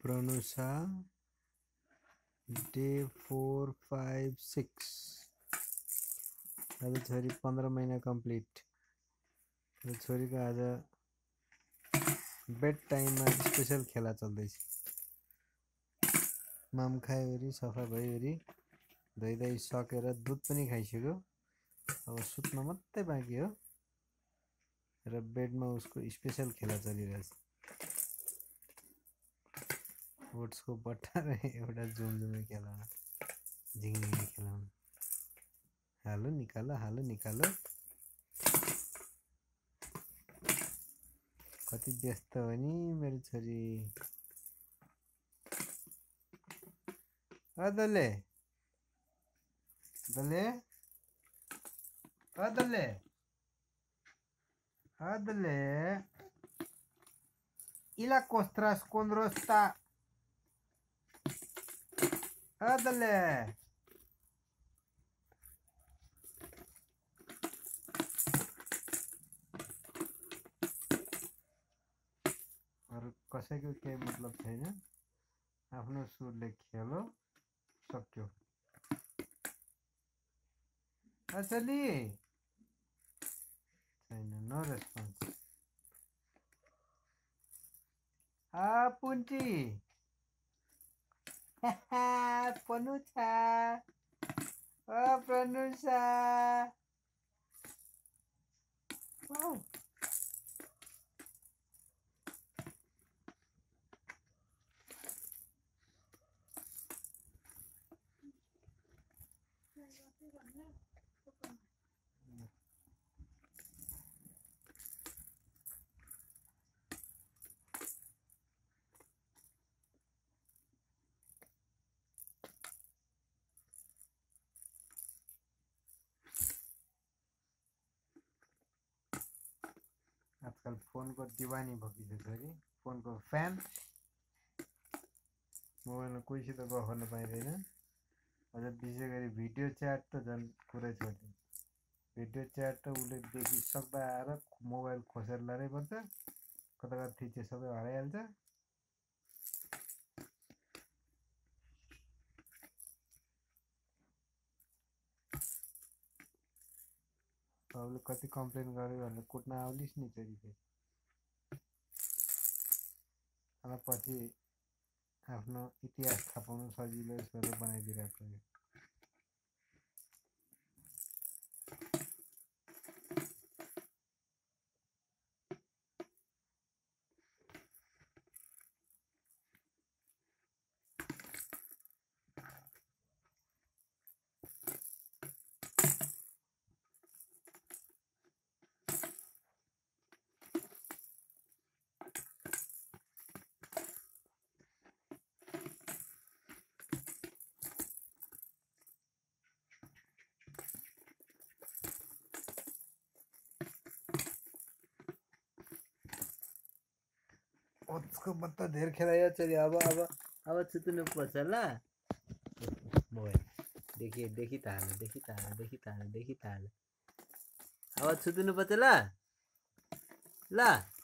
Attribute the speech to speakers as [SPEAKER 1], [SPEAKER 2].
[SPEAKER 1] Pranusha, day 4, 5, 6. आज छोरी 15 महिना कम्प्लिट। छोरीको आज बेड टाइममा स्पेशल खेला चल्दैछ। माम खायोरी सफा भयोरी धोइधाइ सकेर दुध पनि खाइसक्यो। अब सुत्न मात्रै बाँकी हो र बेडमा उसको स्पेशल खेला चलिरहेछ। ओट्सको बट्टा र एउटा जुमजुमे खेलाउन, झिङझिङे खेलाउन। हालो निकालो। कति व्यस्त हो नि मेरो छोरी। अदले इला कोस्ट्रास कोन्द्रोस्ता अदले कसैको केही मतलब छैन। आफ्नो सुरले खेलो सक्यो। असली छैन, नो रेस्पोन्स। पुन्टी पनुछा प्रनुषा वाउ आजकल फोनको दिवानी भइसक्यो छोरी। फोनको फ्यान। मोबाइलमा कोहीसित गफ गर्न पाइँदैन। अझ विशेष गरी भिडियो च्याट त झन् कुरै छोड्यो। भिडियो च्याट त उसले देखिसक्दा आएर मोबाइल खोसेर लानै पर्छ। कता थिचे सबै हराइहाल्छ। सबले कति कम्प्लेन गर्यो भनेर कुट्न आउलिस् नि छोरी फेरि। पछि आफ्नो इतिहास थाहा पाउनु सजिलो गरेर बनाइदिरहेको हो। ओट्सको बट्टा धेर खेलायो छोरी। अब छुट्नु पर्छ ल। मोबाइल देखि ताल। अब छुट्नु पर्छ ल।